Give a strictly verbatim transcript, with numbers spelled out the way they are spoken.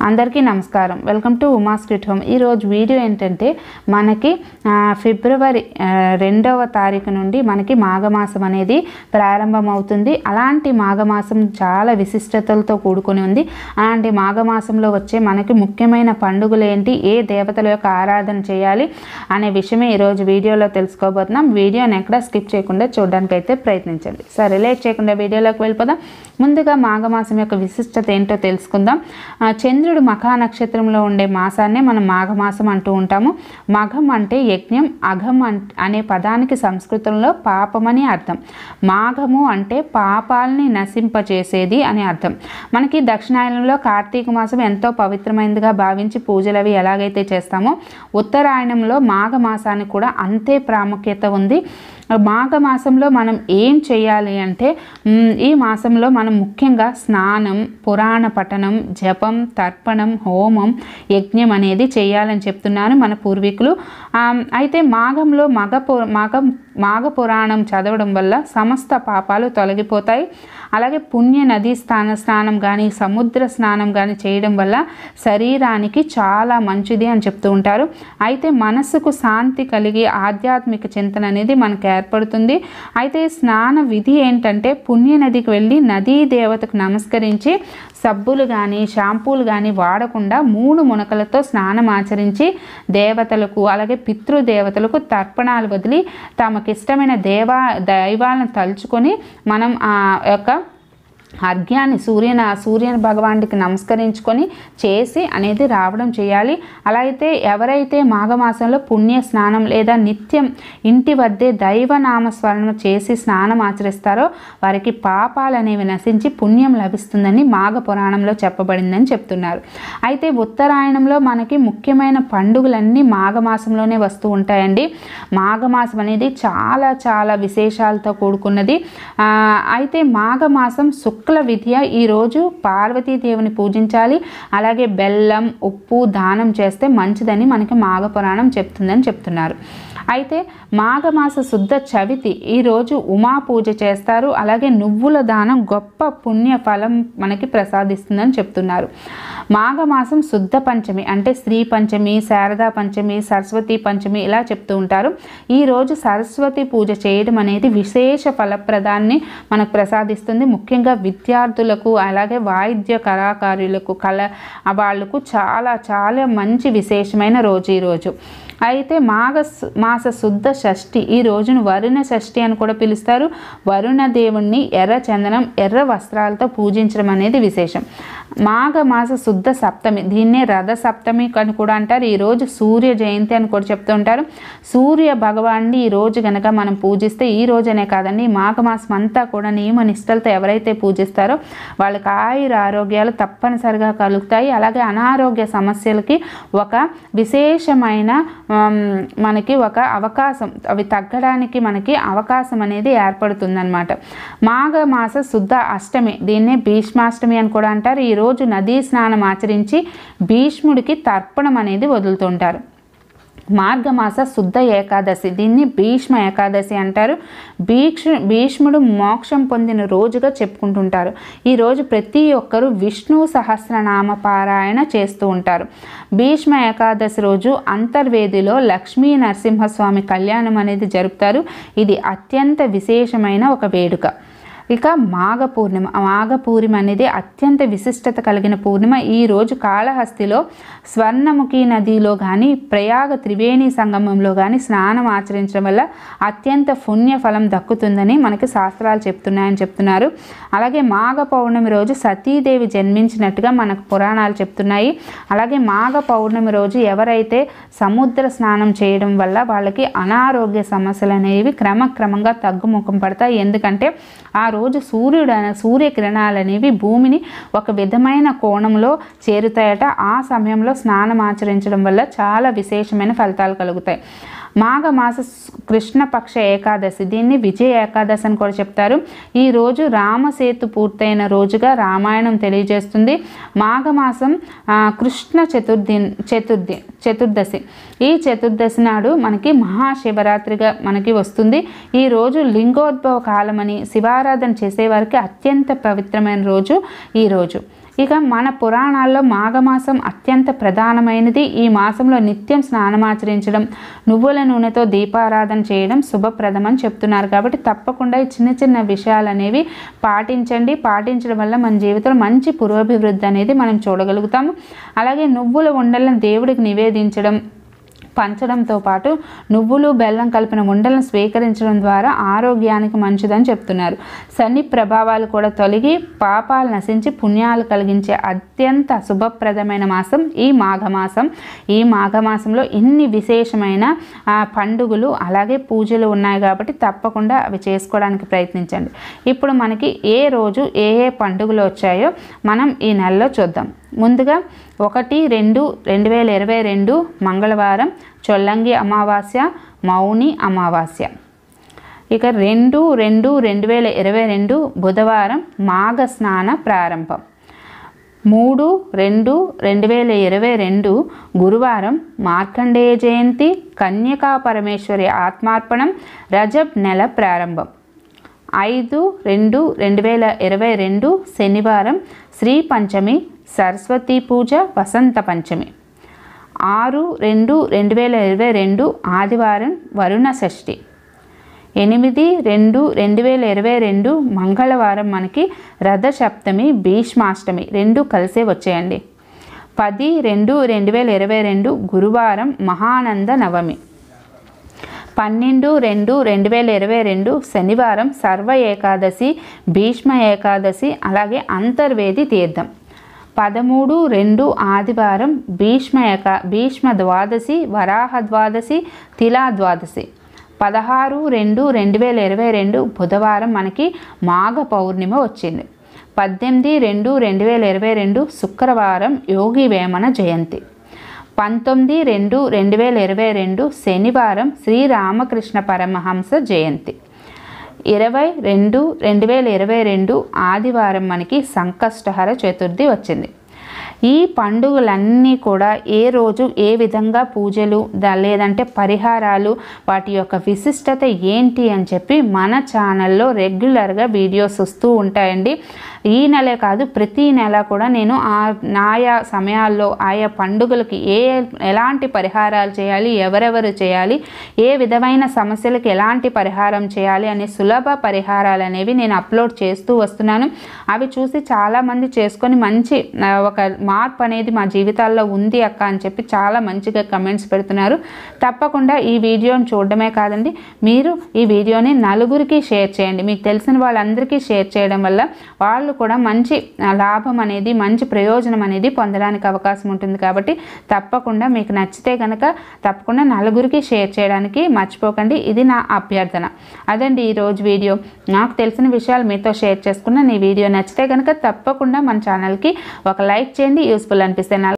అందరికీ నమస్కారం. Welcome to Uma sweet home. ఈరోజు వీడియో ఏంటంటే మనకి ఫిబ్రవరి రెండవ తారీఖు నుండి మనకి మాఘమాసం అనేది ప్రారంభమవుతుంది. అలాంటి మాఘమాసం చాలా విశిష్టతలతో కూడుకొని ఉంది. అలాంటి మాఘమాసంలో వచ్చే మనకి ముఖ్యమైన పండుగలు ఏంటి, ఏ దేవతల యొక్క ఆరాధన చేయాలి అనే విషయమే ఈరోజు వీడియోలో తెలుసుకోబోతున్నాం. వీడియోని ఎక్కడ స్కిప్ చేయకుండా చూడడానికి అయితే ప్రయత్నించండి. సరే, లేట్ చేయకుండా వీడియోలోకి వెళ్ళిపోదాం. ముందుగా మాఘమాసం యొక్క విశిష్టత ఏంటో తెలుసుకుందాం. చంద్రుడు మఖా నక్షత్రంలో ఉండే మాసాన్నే మనం మాఘమాసం అంటూ ఉంటాము. మఘం అంటే యజ్ఞం, అఘం అనే పదానికి సంస్కృతంలో పాపమని అర్థం. మాఘము అంటే పాపాలని నశింపచేసేది అని అర్థం. మనకి దక్షిణాయనంలో కార్తీక మాసం ఎంతో పవిత్రమైనదిగా భావించి పూజలు అవి ఎలాగైతే చేస్తామో, ఉత్తరాయణంలో మాఘమాసానికి కూడా అంతే ప్రాముఖ్యత ఉంది. మాఘమాసంలో మనం ఏం చేయాలి అంటే, ఈ మాసంలో మనం ముఖ్యంగా స్నానం, పురాణ పఠనం, జపం, తర్పణం, హోమం, యజ్ఞం అనేది చేయాలని చెప్తున్నారు మన పూర్వీకులు. అయితే మాఘంలో మగ మాఘం మాఘ పురాణం చదవడం వల్ల సమస్త పాపాలు తొలగిపోతాయి. అలాగే పుణ్య నదీ స్నాన స్నానం కానీ సముద్ర స్నానం కానీ చేయడం వల్ల శరీరానికి చాలా మంచిది అని చెప్తూ ఉంటారు. అయితే మనసుకు శాంతి కలిగి ఆధ్యాత్మిక చింతన అనేది మనకు ఏర్పడుతుంది. అయితే స్నాన విధి ఏంటంటే, పుణ్య నదికి వెళ్ళి నదీ దేవతకు నమస్కరించి సబ్బులు కానీ షాంపూలు కానీ వాడకుండా మూడు మునకలతో స్నానం ఆచరించి దేవతలకు అలాగే పితృదేవతలకు తర్పణాలు వదిలి తమకిష్టమైన దేవా దైవాలను తలుచుకొని మనం ఆ యొక్క అర్ఘ్యాన్ని సూర్యన సూర్యన భగవానుడికి నమస్కరించుకొని చేసి అనేది రావడం చేయాలి. అలా అయితే ఎవరైతే మాఘమాసంలో పుణ్య స్నానం లేదా నిత్యం ఇంటి వద్దే దైవనామస్మరణ చేసి స్నానం ఆచరిస్తారో వారికి పాపాలు అనేవి నశించి పుణ్యం లభిస్తుందని మాఘ పురాణంలో చెప్పబడిందని చెప్తున్నారు. అయితే ఉత్తరాయణంలో మనకి ముఖ్యమైన పండుగలన్నీ మాఘమాసంలోనే వస్తూ ఉంటాయండి. మాఘమాసం అనేది చాలా చాలా విశేషాలతో కూడుకున్నది. అయితే మాఘమాసం శుక్ల విద్య ఈరోజు పార్వతీదేవిని పూజించాలి. అలాగే బెల్లం, ఉప్పు దానం చేస్తే మంచిదని మనకి మాఘ పురాణం చెప్తుందని చెప్తున్నారు. అయితే మాఘమాస శుద్ధ చవితి ఈరోజు ఉమా పూజ చేస్తారు. అలాగే నువ్వుల దానం గొప్ప పుణ్య ఫలం మనకి ప్రసాదిస్తుందని చెప్తున్నారు. మాఘమాసం శుద్ధ పంచమి అంటే శ్రీ పంచమి, శారదా పంచమి, సరస్వతి పంచమి ఇలా చెప్తూ ఉంటారు. ఈరోజు సరస్వతి పూజ చేయడం అనేది విశేష ఫలప్రదాన్ని మనకు ప్రసాదిస్తుంది. ముఖ్యంగా విద్యార్థులకు అలాగే వాయిద్య కళాకారులకు కళ వాళ్ళకు చాలా చాలా మంచి విశేషమైన రోజు ఈరోజు. అయితే మాఘ మాస శుద్ధ షష్ఠి ఈ రోజును వరుణ షష్ఠి అని కూడా పిలుస్తారు. వరుణ దేవుణ్ణి ఎర్ర చందనం, ఎర్ర వస్త్రాలతో పూజించడం అనేది విశేషం. మాఘ మాస శుద్ధ సప్తమి, దీన్నే రథ సప్తమి అని కూడా అంటారు. ఈరోజు సూర్య జయంతి అని కూడా చెప్తూ ఉంటారు. సూర్య భగవాన్ని ఈరోజు కనుక మనం పూజిస్తే, ఈ రోజనే కాదండి మాఘమాసం అంతా కూడా నియమ నిష్టలతో ఎవరైతే పూజిస్తారో వాళ్ళకి ఆయుర ఆరోగ్యాలు తప్పనిసరిగా కలుగుతాయి. అలాగే అనారోగ్య సమస్యలకి ఒక విశేషమైన మనకి ఒక అవకాశం, అవి తగ్గడానికి మనకి అవకాశం అనేది ఏర్పడుతుందన్నమాట. మాఘమాస శుద్ధ అష్టమి, దీన్నే భీష్మాష్టమి అని కూడా అంటారు. ఈరోజు నదీ స్నానం ఆచరించి భీష్ముడికి తర్పణం అనేది వదులుతుంటారు. మార్గమాస శుద్ధ ఏకాదశి, దీన్ని భీష్మ ఏకాదశి అంటారు. భీక్ష భీష్ముడు మోక్షం పొందిన రోజుగా చెప్పుకుంటుంటారు. ఈరోజు ప్రతి ఒక్కరూ విష్ణు సహస్రనామ పారాయణ చేస్తూ ఉంటారు. భీష్మ ఏకాదశి రోజు అంతర్వేదిలో లక్ష్మీ నరసింహస్వామి కళ్యాణం అనేది జరుపుతారు. ఇది అత్యంత విశేషమైన ఒక వేడుక. ఇక మాఘ పూర్ణిమ, మాఘ పూర్ణిమ అనేది అత్యంత విశిష్టత కలిగిన పూర్ణిమ. ఈరోజు కాళహస్తిలో స్వర్ణముఖి నదిలో కానీ ప్రయాగ త్రివేణి సంగమంలో కానీ స్నానం ఆచరించడం వల్ల అత్యంత పుణ్య ఫలం దక్కుతుందని మనకి శాస్త్రాలు చెప్తున్నాయని చెప్తున్నారు. అలాగే మాఘ పౌర్ణమి రోజు సతీదేవి జన్మించినట్టుగా మనకు పురాణాలు చెప్తున్నాయి. అలాగే మాఘ పౌర్ణమి రోజు ఎవరైతే సముద్ర స్నానం చేయడం వల్ల వాళ్ళకి అనారోగ్య సమస్యలు అనేవి క్రమక్రమంగా తగ్గుముఖం పడతాయి. ఎందుకంటే ఆ రోజు సూర్యుడు సూర్యకిరణాలు అనేవి భూమిని ఒక విధమైన కోణంలో చేరుతాయట. ఆ సమయంలో స్నానం ఆచరించడం వల్ల చాలా విశేషమైన ఫలితాలు కలుగుతాయి. మాఘమాస కృష్ణపక్ష ఏకాదశి, దీన్ని విజయ ఏకాదశి అని కూడా చెప్తారు. ఈరోజు రామసేతు పూర్తయిన రోజుగా రామాయణం తెలియజేస్తుంది. మాఘమాసం కృష్ణ చతుర్థి చతుర్థి చతుర్దశి ఈ చతుర్దశి నాడు మనకి మహాశివరాత్రిగా మనకి వస్తుంది. ఈరోజు లింగోద్భవ కాలమని శివారాధన చేసేవారికి అత్యంత పవిత్రమైన రోజు ఈరోజు. ఇక మన పురాణాల్లో మాఘమాసం అత్యంత ప్రధానమైనది. ఈ మాసంలో నిత్యం స్నానమాచరించడం, నువ్వుల నూనెతో దీపారాధన చేయడం శుభప్రదం అని చెప్తున్నారు. కాబట్టి తప్పకుండా ఈ చిన్న చిన్న విషయాలు అనేవి పాటించండి. పాటించడం వల్ల మన జీవితంలో మంచి పురోభివృద్ధి అనేది మనం చూడగలుగుతాము. అలాగే నువ్వుల ఉండలను దేవుడికి నివేదించడం, పంచడంతో పాటు నువ్వులు బెల్లం కలిపిన ఉండలను స్వీకరించడం ద్వారా ఆరోగ్యానికి మంచిదని చెప్తున్నారు. శని ప్రభావాలు కూడా తొలగి పాపాలు నశించి పుణ్యాలు కలిగించే అత్యంత శుభప్రదమైన మాసం ఈ మాఘమాసం. ఈ మాఘమాసంలో ఇన్ని విశేషమైన పండుగలు అలాగే పూజలు ఉన్నాయి కాబట్టి తప్పకుండా అవి చేసుకోవడానికి ప్రయత్నించండి. ఇప్పుడు మనకి ఏ రోజు ఏ ఏ పండుగలు వచ్చాయో మనం ఈ నెలలో చూద్దాం. ముందుగా ఒకటి రెండు రెండు వేల ఇరవై రెండు మంగళవారం చొల్లంగి అమావాస్య, మౌని అమావాస్య. ఇక రెండు రెండు రెండు వేల ఇరవై రెండు బుధవారం మాఘ స్నాన ప్రారంభం. మూడు రెండు రెండు వేల ఇరవై రెండు గురువారం మార్కండేయ జయంతి, కన్యకా పరమేశ్వరి ఆత్మార్పణం, రజబ్ నెల ప్రారంభం. ఐదు రెండు రెండు వేల ఇరవై రెండు శనివారం శ్రీ పంచమి, సరస్వతీ పూజ, వసంత పంచమి. ఆరు రెండు రెండు వేల ఇరవై రెండు ఆదివారం వరుణ షష్ఠి. ఎనిమిది రెండు రెండు వేల ఇరవై రెండు మంగళవారం మనకి రథసప్తమి, భీష్మాష్టమి రెండు కలిసే వచ్చేయండి. పది రెండు రెండు వేల ఇరవై రెండు గురువారం మహానంద నవమి. పన్నెండు రెండు రెండు వేల ఇరవై రెండు శనివారం సర్వ ఏకాదశి, భీష్మ ఏకాదశి అలాగే అంతర్వేది తీర్థం. పదమూడు రెండు ఆదివారం భీష్మ ఏకా భీష్మ ద్వాదశి, వరాహ ద్వాదశి, తిలా ద్వాదశి. పదహారు రెండు రెండు వేల ఇరవై రెండు బుధవారం మనకి మాఘ పౌర్ణిమ వచ్చింది. పద్దెనిమిది రెండు రెండు వేల ఇరవై రెండు శుక్రవారం యోగి వేమన జయంతి. పంతొమ్మిది రెండు రెండు వేల ఇరవై రెండు శనివారం శ్రీరామకృష్ణ పరమహంస జయంతి. ఇరవై రెండు రెండు వేల ఇరవై రెండు ఆదివారం మనకి సంకష్టహర చతుర్థి వచ్చింది. ఈ పండుగలన్నీ కూడా ఏ రోజు ఏ విధంగా పూజలు లేదంటే పరిహారాలు వాటి యొక్క విశిష్టత ఏంటి అని చెప్పి మన ఛానల్లో రెగ్యులర్గా వీడియోస్ వస్తూ ఉంటాయండి. ఈ నెలే కాదు ప్రతి నెల కూడా నేను ఆ ఆయా సమయాల్లో ఆయా పండుగలకి ఏ ఎలాంటి పరిహారాలు చేయాలి, ఎవరెవరు చేయాలి, ఏ విధమైన సమస్యలకు ఎలాంటి పరిహారం చేయాలి అనే సులభ పరిహారాలు అనేవి నేను అప్లోడ్ చేస్తూ వస్తున్నాను. అవి చూసి చాలామంది చేసుకొని మంచి ఒక మార్పు అనేది మా జీవితాల్లో ఉంది అక్క అని చెప్పి చాలా మంచిగా కమెంట్స్ పెడుతున్నారు. తప్పకుండా ఈ వీడియోని చూడడమే కాదండి, మీరు ఈ వీడియోని నలుగురికి షేర్ చేయండి. మీకు తెలిసిన వాళ్ళందరికీ షేర్ చేయడం వల్ల వాళ్ళు కూడా మంచి లాభం అనేది మంచి ప్రయోజనం అనేది పొందడానికి అవకాశం ఉంటుంది. కాబట్టి తప్పకుండా మీకు నచ్చితే కనుక తప్పకుండా నలుగురికి షేర్ చేయడానికి మర్చిపోకండి. ఇది నా అభ్యర్థన. అదండి ఈరోజు వీడియో. నాకు తెలిసిన విషయాలు మీతో షేర్ చేసుకున్న ఈ వీడియో నచ్చితే కనుక తప్పకుండా మన ఛానల్కి ఒక లైక్ చేయండి. యూస్ఫుల్ అనిపిస్తే